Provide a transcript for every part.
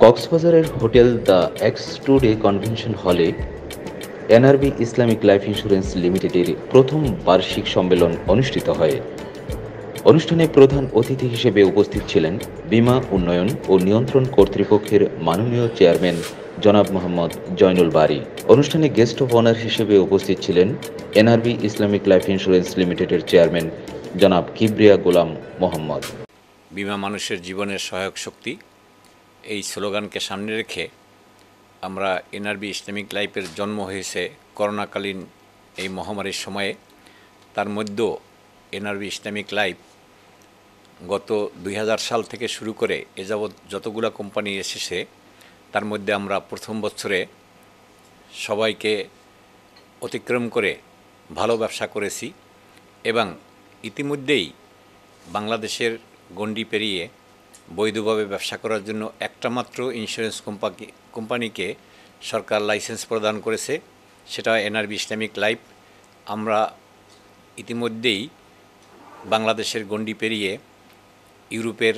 কক্সবাজারের hotel the x today convention হলে NRB Islamic life insurance লিমিটেডের প্রথম বার্ষিক সম্মেলন অনুষ্ঠিত হয়। অনুষ্ঠানে প্রধান অতিথি হিসেবে উপস্থিত ছিলেন বীমা উন্নয়ন ও নিয়ন্ত্রণ কর্তৃপক্ষের মাননীয় চেয়ারম্যান জনাব মোহাম্মদ জয়নুল বারী। অনুষ্ঠানে গেস্ট অফ অনার হিসেবে উপস্থিত ছিলেন এনআরবি ইসলামিক লাইফ ইন্স্যুরেন্স লিমিটেডের চেয়ারম্যান জনাব কিবরিয়া গোলাম মোহাম্মদ। বিমা মানুষের জীবনের সহায়ক শক্তি, এই স্লোগানকে সামনে রেখে আমরা এনআরবি ইসলামিক লাইফের জন্ম হয়েছে করোনাকালীন এই মহামারীর সময়ে। তার মধ্যেও এনআরবি ইসলামিক লাইফ গত 2000 সাল থেকে শুরু করে এ যাবৎ যতগুলো কোম্পানি এসেছে তার মধ্যে আমরা প্রথম বছরে সবাইকে অতিক্রম করে ভালো ব্যবসা করেছি এবং ইতিমধ্যেই বাংলাদেশের গণ্ডি পেরিয়ে বৈধভাবে ব্যবসা করার জন্য একটা মাত্র ইন্স্যুরেন্স কোম্পানিকে সরকার লাইসেন্স প্রদান করেছে, সেটা এনআরবি ইসলামিক লাইফ। আমরা ইতিমধ্যেই বাংলাদেশের গণ্ডি পেরিয়ে ইউরোপের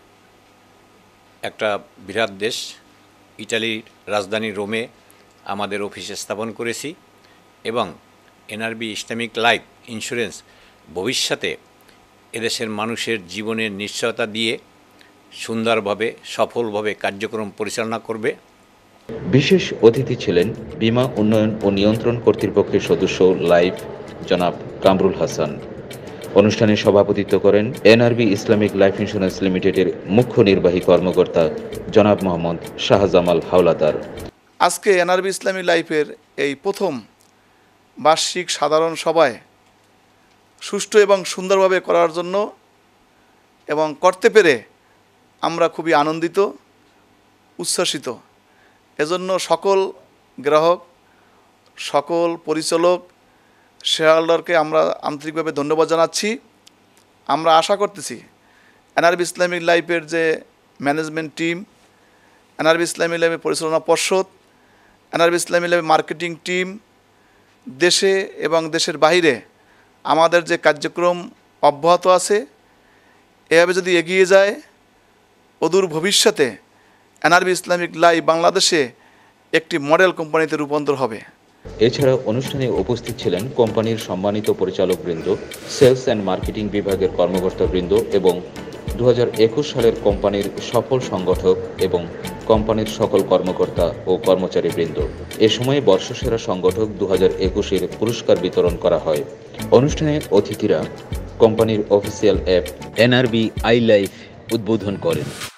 একটা বিরাট দেশ ইটালির রাজধানী রোমে আমাদের অফিস স্থাপন করেছি এবং এনআরবি ইসলামিক লাইফ ইন্স্যুরেন্স ভবিষ্যতে এদেশের মানুষের জীবনের নিশ্চয়তা দিয়ে সুন্দরভাবে সফলভাবে কার্যক্রম পরিচালনা করবে। বিশেষ অতিথি ছিলেন বীমা উন্নয়ন ও নিয়ন্ত্রণ কর্তৃপক্ষের সদস্য লাইফ জনাব কামরুল হাসান। অনুষ্ঠানে সভাপতিত্ব করেন এনআরবি ইসলামিক লাইফ ইন্স্যুরেন্স লিমিটেডের মুখ্য নির্বাহী কর্মকর্তা জনাব মোহাম্মদ শাহজামাল হাওলাদার। আজকে এনআরবি ইসলামিক লাইফের এই প্রথম বার্ষিক সাধারণ সভায় সুষ্ঠু এবং সুন্দরভাবে করার জন্য এবং করতে পেরে আমরা খুবই আনন্দিত, উচ্ছ্বসিত। এজন্য সকল গ্রাহক, সকল পরিচালক, শেয়ারহোল্ডারকে আমরা আন্তরিকভাবে ধন্যবাদ জানাচ্ছি। আমরা আশা করতেছি এনআরবি ইসলামিক লাইফের যে ম্যানেজমেন্ট টিম, এনআরবি ইসলামিক লাইফের পরিচালনা পর্ষদ, এনআরবি ইসলামিক লাইফের মার্কেটিং টিম, দেশে এবং দেশের বাইরে আমাদের যে কার্যক্রম অব্যাহত আছে, এভাবে যদি এগিয়ে যায় অদূর ভবিষ্যতে এনআরবি ইসলামিক লাইফ বাংলাদেশে একটি মডেল কোম্পানিতে রূপান্তর হবে। এছাড়া অনুষ্ঠানে উপস্থিত ছিলেন কোম্পানির সম্মানিত পরিচালকবৃন্দ, সেলস অ্যান্ড মার্কেটিং বিভাগের কর্মকর্তাবৃন্দ এবং 2021 সালের কোম্পানির সফল সংগঠক এবং কোম্পানির সকল কর্মকর্তা ও কর্মচারীবৃন্দ। এ সময় বর্ষসেরা সংগঠক 2021-এর পুরস্কার বিতরণ করা হয়। অনুষ্ঠানে অতিথিরা কোম্পানির official app NRB I life উদ্বোধন করেন।